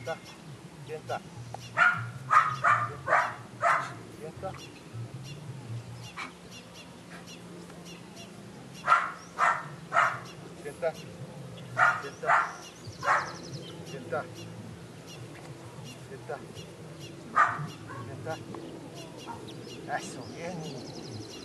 Sienta, sienta, sienta, sienta, sienta, sienta, sienta, sienta. Eso, bien.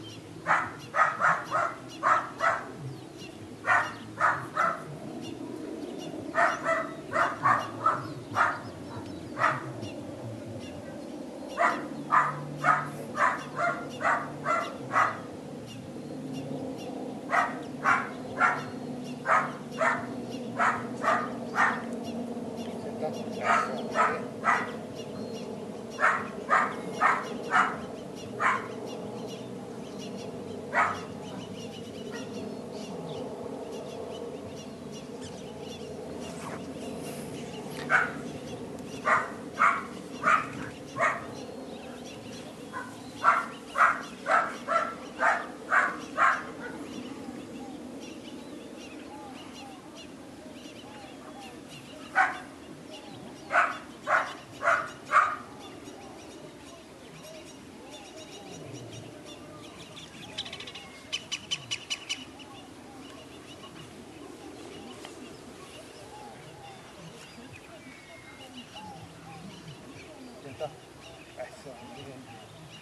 Eso, bien.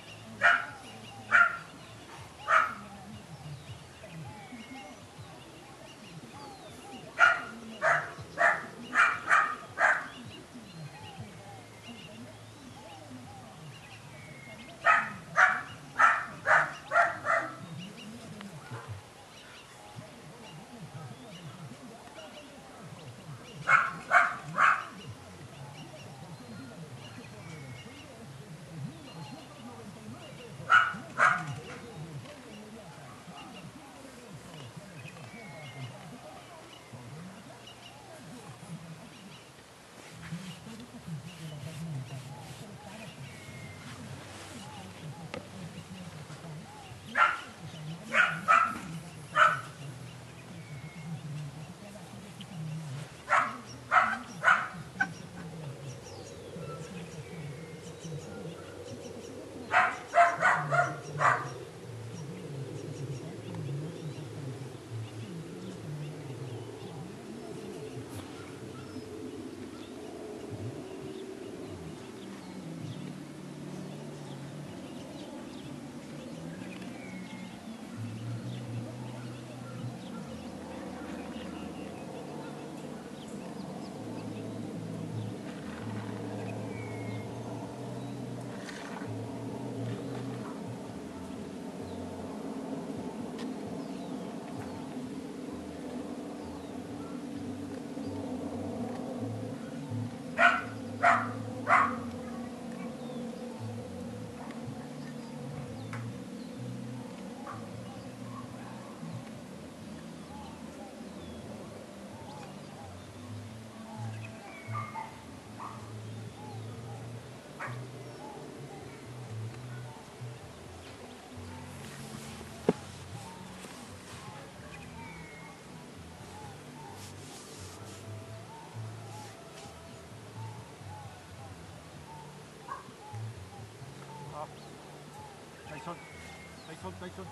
Tyson, Tyson, Tyson.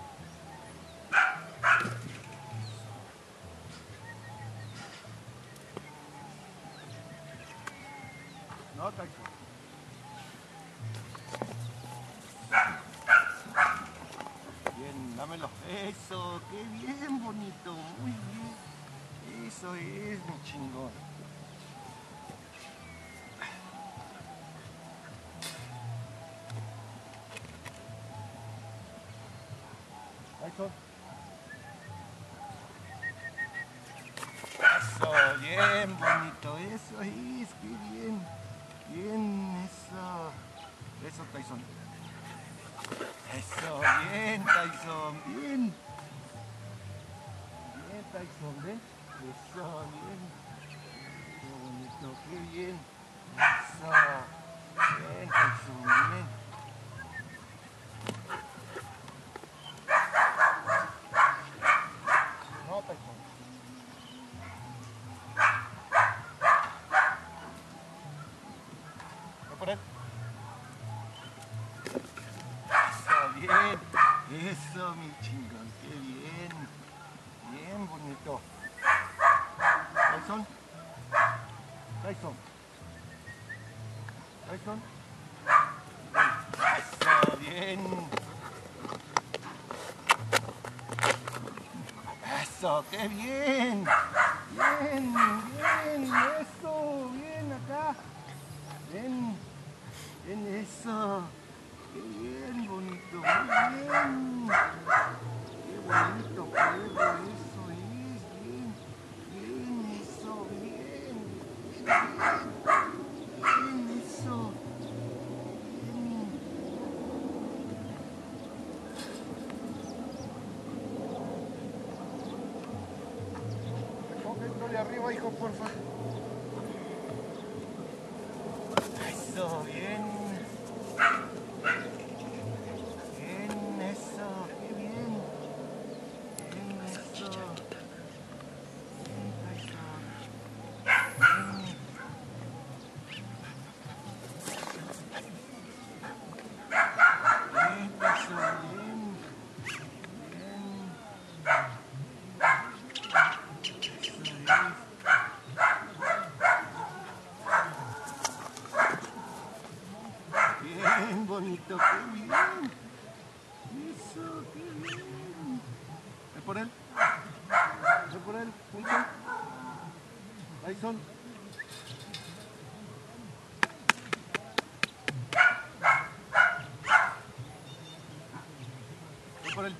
No, Tyson. Bien, dámelo. Eso, qué bien, bonito. Muy bien. Eso es, mi chingón. Tyson. Eso, bien, bonito. Eso es, qué bien. Bien, eso. Eso, Tyson. Eso, bien, Tyson, bien. Bien, Tyson, ven. Eso, bien. Qué bonito, qué bien. Eso. Bien, Tyson, bien. No, Tyson. Eso, mi chingón, qué bien. Bien bonito. Tyson. Tyson. Tyson. Eso, bien. Eso, qué bien. Bien, bien, eso, bien acá. Bien, bien, eso. Qué bien, bonito, muy bien. Qué bonito, perro, eso es, bien. Bien, eso, bien. Bien, eso. Bien. Cógelo de arriba, hijo, porfa. Eso, bien. Bien, eso, qué bien. Bien, eso. Bien, Tyson. Bien. Bien, Tyson, bien. Bien. Eso es. Bien, bonito, qué bien. Eso, qué bien. Ve por él. Ve por él, punto. Tyson. Ve por él.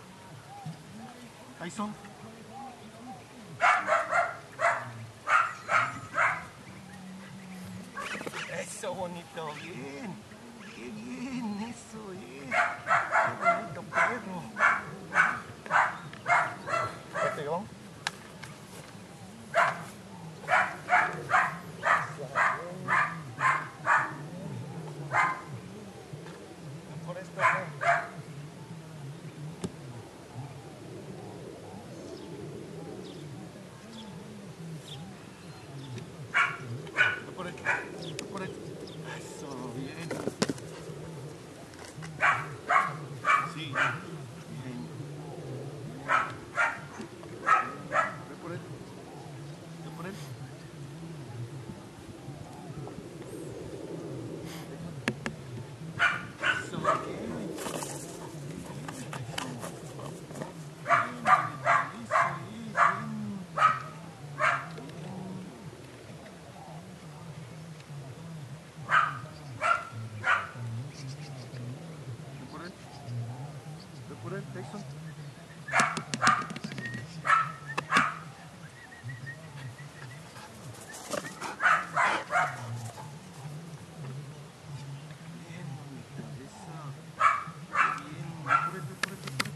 Tyson. Eso, bonito, bien. Qué bien, eso es. Qué bonito, perro. ¿Este Iván? Por esto, ¿no? Ve por él. Ve por él. Eso, bien. Sí. Bien. Ve por él. Ve por él. Eso, bien. Ve por él, Tyson. Bien, bonito, eso. Bien, ve por él, ve por él, ve por él.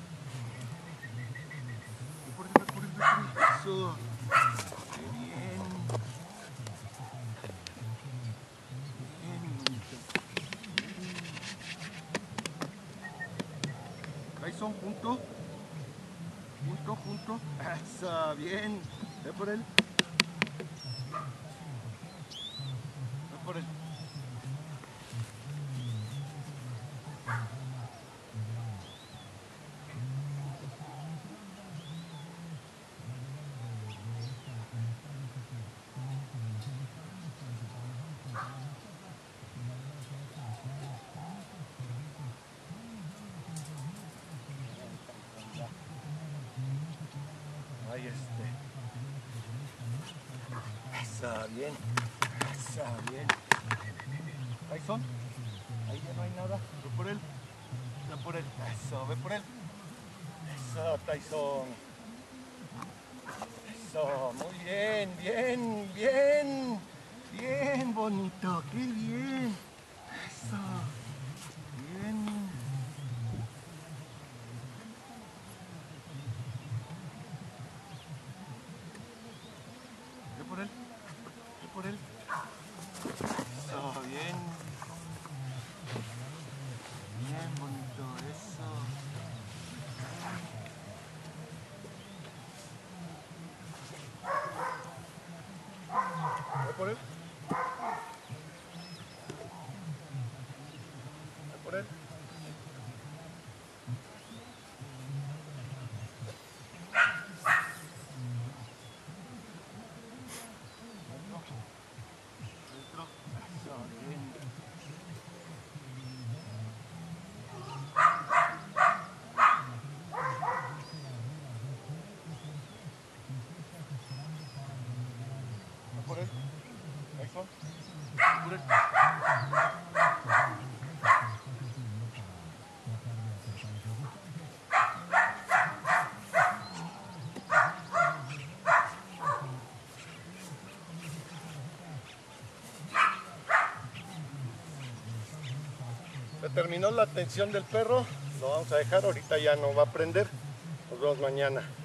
Ve por él, ve por él, ve por él. Eso. Qué bien. Bien, bonito. Tyson, junto. Junto, junto. Eso, bien. Ve por él. Ve por él. Ahí Está bien. Está bien. Tyson. Ahí ya no hay nada. Ve por él. Ve por él. Eso, ve por él. Eso, Tyson. Eso, muy bien, bien, bien. Bien, bonito, qué bien. Eso. Bien. Ve por él. Ve por él. Eso, bien. Bien, bonito, eso. Ve por él. Ve por él. por él. Tyson. Por él. Se terminó la atención del perro, lo vamos a dejar, ahorita ya no va a prender, nos vemos mañana.